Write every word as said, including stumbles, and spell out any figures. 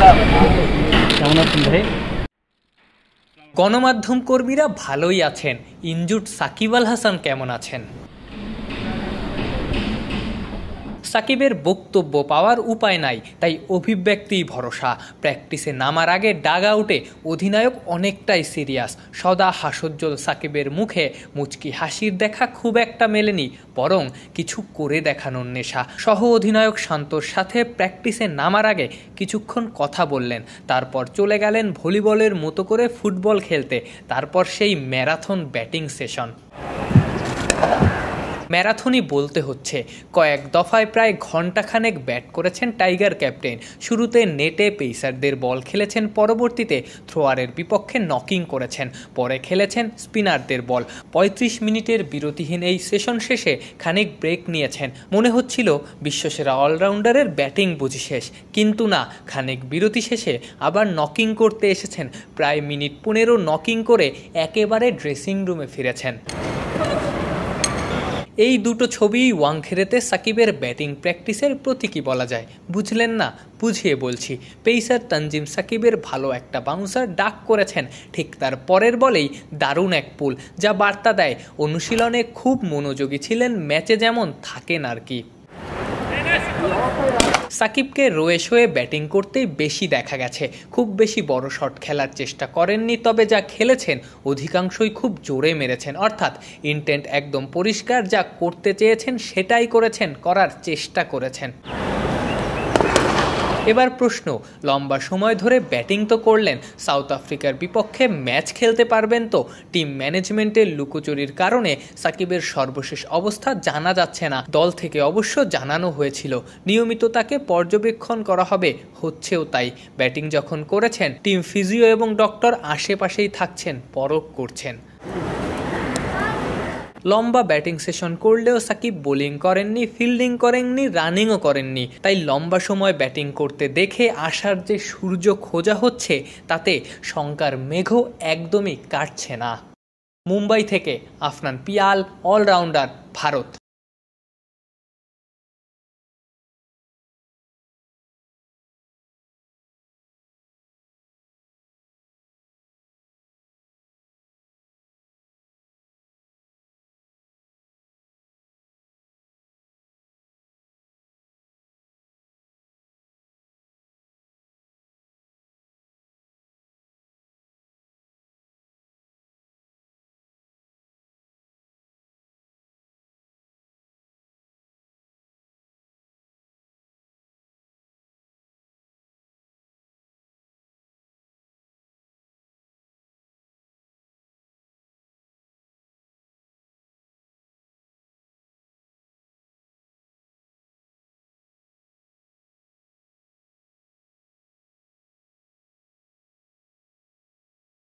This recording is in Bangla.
কেমন আছেন ভাই? গণমাধ্যম কর্মীরা ভালোই আছেন, ইনজুড সাকিব আল হাসান কেমন আছেন? সাকিবের বক্তব্য পাওয়ার উপায় নাই, তাই অভিব্যক্তিই ভরসা। প্র্যাকটিসে নামার আগে ডাগ আউটে অধিনায়ক অনেকটাই সিরিয়াস। সদা হাস্যোজ্জ্বল সাকিবের মুখে মুচকি হাসির দেখা খুব একটা মেলেনি, বরং কিছু করে দেখানোর নেশা। সহ অধিনায়ক শান্তর সাথে প্র্যাকটিসে নামার আগে কিছুক্ষণ কথা বললেন, তারপর চলে গেলেন ভলিবলের মতো করে ফুটবল খেলতে। তারপর সেই ম্যারাথন ব্যাটিং সেশন। ম্যারাথনই বলতে হচ্ছে, কয়েক দফায় প্রায় ঘণ্টাখানেক ব্যাট করেছেন টাইগার ক্যাপ্টেন। শুরুতে নেটে পেসারদের বল খেলেছেন, পরবর্তীতে থ্রোয়ারের বিপক্ষে নকিং করেছেন, পরে খেলেছেন স্পিনারদের বল। পঁয়ত্রিশ মিনিটের বিরতিহীন এই সেশন শেষে খানিক ব্রেক নিয়েছেন। মনে হচ্ছিল বিশ্বসেরা অলরাউন্ডারের ব্যাটিং বুঝি শেষ, কিন্তু না, খানিক বিরতি শেষে আবার নকিং করতে এসেছেন। প্রায় মিনিট পনেরো নকিং করে একেবারে ড্রেসিং রুমে ফিরেছেন। এই দুটো ছবি ওয়াংখেড়েতে সাকিবের ব্যাটিং প্র্যাকটিসের প্রতীকী বলা যায়। বুঝলেন না? বুঝিয়ে বলছি। পেসার তানজিম সাকিবের ভালো একটা বাউন্সার ডাক করেছেন, ঠিক তার পরের বলেই দারুণ এক পুল, যা বার্তা দেয় অনুশীলনে খুব মনোযোগী ছিলেন, ম্যাচে যেমন থাকেন আর কি। সাকিবকে রোয়ে শোয়ে ব্যাটিং করতেই বেশি দেখা গেছে। খুব বেশি বড় শট খেলার চেষ্টা করেননি, তবে যা খেলেছেন অধিকাংশই খুব জোরে মেরেছেন। অর্থাৎ ইন্টেন্ট একদম পরিষ্কার, যা করতে চেয়েছেন সেটাই করেছেন, করার চেষ্টা করেছেন। এবার প্রশ্ন, লম্বা সময় ধরে ব্যাটিং তো করলেন, সাউথ আফ্রিকার বিপক্ষে ম্যাচ খেলতে পারবেন তো? টিম ম্যানেজমেন্টের লুকোচুরির কারণে সাকিবের সর্বশেষ অবস্থা জানা যাচ্ছে না। দল থেকে অবশ্য জানানো হয়েছিল নিয়মিত তাকে পর্যবেক্ষণ করা হবে, হচ্ছেও তাই। ব্যাটিং যখন করেছেন, টিম ফিজিও এবং ডক্টর আশেপাশেই থাকছেন, পরখ করছেন। লম্বা ব্যাটিং সেশন করলেও সাকিব বোলিং করেননি, ফিল্ডিং করেননি, রানিংও করেননি। তাই লম্বা সময় ব্যাটিং করতে দেখে আশার যে সূর্য খোঁজা হচ্ছে, তাতে শঙ্কার মেঘও একদমই কাটছে না। মুম্বাই থেকে আফনান পিয়াল, অলরাউন্ডার, ভারত।